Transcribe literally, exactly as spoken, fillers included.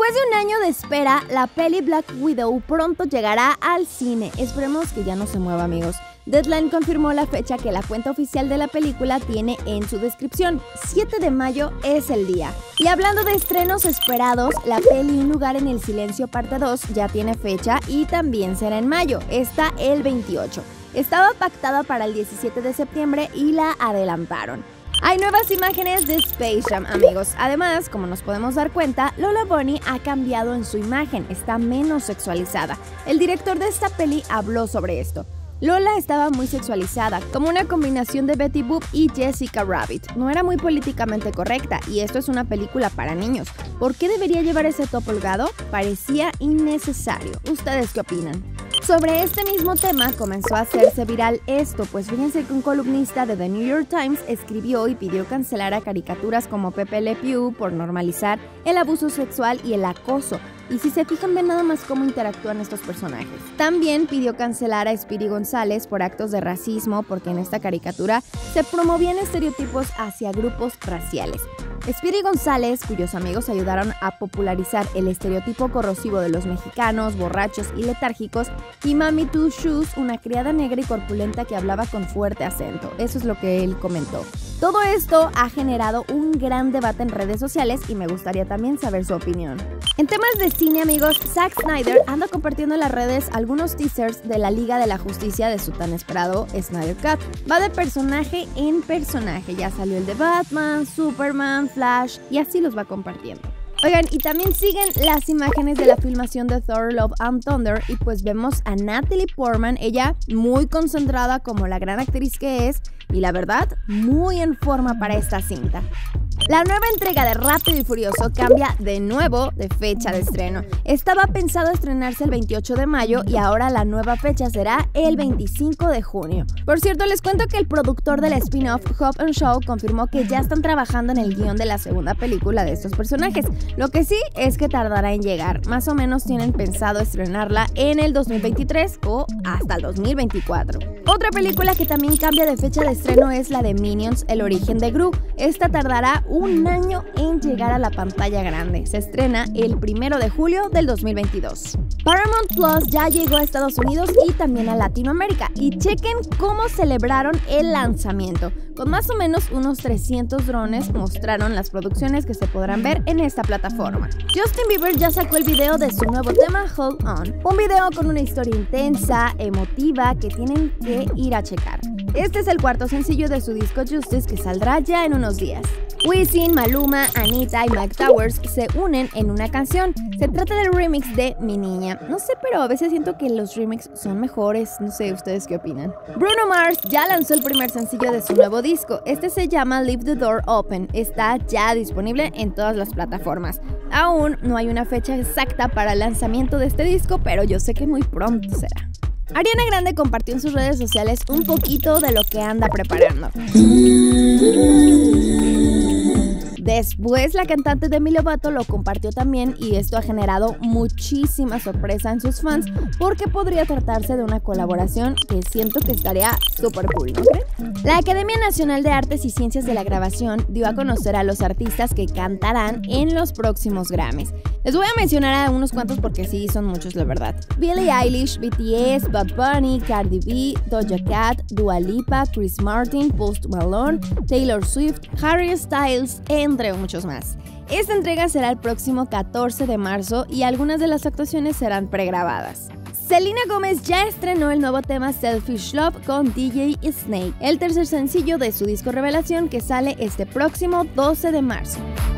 Después de un año de espera, la peli Black Widow pronto llegará al cine. Esperemos que ya no se mueva, amigos. Deadline confirmó la fecha que la cuenta oficial de la película tiene en su descripción. siete de mayo es el día. Y hablando de estrenos esperados, la peli Un lugar en el silencio parte dos ya tiene fecha y también será en mayo, está el veintiocho. Estaba pactada para el diecisiete de septiembre y la adelantaron. Hay nuevas imágenes de Space Jam, amigos. Además, como nos podemos dar cuenta, Lola Bunny ha cambiado en su imagen, está menos sexualizada. El director de esta peli habló sobre esto. Lola estaba muy sexualizada, como una combinación de Betty Boop y Jessica Rabbit. No era muy políticamente correcta, y esto es una película para niños. ¿Por qué debería llevar ese top holgado? Parecía innecesario. ¿Ustedes qué opinan? Sobre este mismo tema comenzó a hacerse viral esto, pues fíjense que un columnista de The New York Times escribió y pidió cancelar a caricaturas como Pepe Le Pew por normalizar el abuso sexual y el acoso. Y si se fijan, ven nada más cómo interactúan estos personajes. También pidió cancelar a Speedy González por actos de racismo, porque en esta caricatura se promovían estereotipos hacia grupos raciales. Speedy González, cuyos amigos ayudaron a popularizar el estereotipo corrosivo de los mexicanos, borrachos y letárgicos, y Mami Two Shoes, una criada negra y corpulenta que hablaba con fuerte acento. Eso es lo que él comentó. Todo esto ha generado un gran debate en redes sociales y me gustaría también saber su opinión. En temas de cine, amigos, Zack Snyder anda compartiendo en las redes algunos teasers de la Liga de la Justicia de su tan esperado Snyder Cut. Va de personaje en personaje, ya salió el de Batman, Superman, Flash y así los va compartiendo. Oigan, y también siguen las imágenes de la filmación de Thor Love and Thunder y pues vemos a Natalie Portman, ella muy concentrada como la gran actriz que es y la verdad muy en forma para esta cinta. La nueva entrega de Rápido y Furioso cambia de nuevo de fecha de estreno. Estaba pensado estrenarse el veintiocho de mayo y ahora la nueva fecha será el veinticinco de junio. Por cierto, les cuento que el productor del spin-off Hobbs and Shaw confirmó que ya están trabajando en el guión de la segunda película de estos personajes. Lo que sí es que tardará en llegar. Más o menos tienen pensado estrenarla en el dos mil veintitrés o hasta el dos mil veinticuatro. Otra película que también cambia de fecha de estreno es la de Minions, El origen de Gru. Esta tardará un año en llegar a la pantalla grande. Se estrena el primero de julio del dos mil veintidós. Paramount Plus ya llegó a Estados Unidos y también a Latinoamérica. Y chequen cómo celebraron el lanzamiento. Con más o menos unos trescientos drones mostraron las producciones que se podrán ver en esta plataforma. Justin Bieber ya sacó el video de su nuevo tema Hold On. Un video con una historia intensa, emotiva, que tienen que ir a checar. Este es el cuarto sencillo de su disco Justice, que saldrá ya en unos días. Wisin, Maluma, Anita y Mike Towers se unen en una canción. Se trata del remix de Mi Niña. No sé, pero a veces siento que los remixes son mejores. No sé, ¿ustedes qué opinan? Bruno Mars ya lanzó el primer sencillo de su nuevo disco. Este se llama Leave the Door Open. Está ya disponible en todas las plataformas. Aún no hay una fecha exacta para el lanzamiento de este disco, pero yo sé que muy pronto será. Ariana Grande compartió en sus redes sociales un poquito de lo que anda preparando. Después, la cantante Demi Lovato lo compartió también y esto ha generado muchísima sorpresa en sus fans porque podría tratarse de una colaboración que siento que estaría súper cool, ¿no creen? La Academia Nacional de Artes y Ciencias de la Grabación dio a conocer a los artistas que cantarán en los próximos Grammys. Les voy a mencionar a unos cuantos porque sí, son muchos la verdad. Billie Eilish, B T S, Bad Bunny, Cardi B, Doja Cat, Dua Lipa, Chris Martin, Post Malone, Taylor Swift, Harry Styles, entre muchos más. Esta entrega será el próximo catorce de marzo y algunas de las actuaciones serán pregrabadas. Selena Gómez ya estrenó el nuevo tema Selfish Love con D J Snake, el tercer sencillo de su disco Revelación que sale este próximo doce de marzo.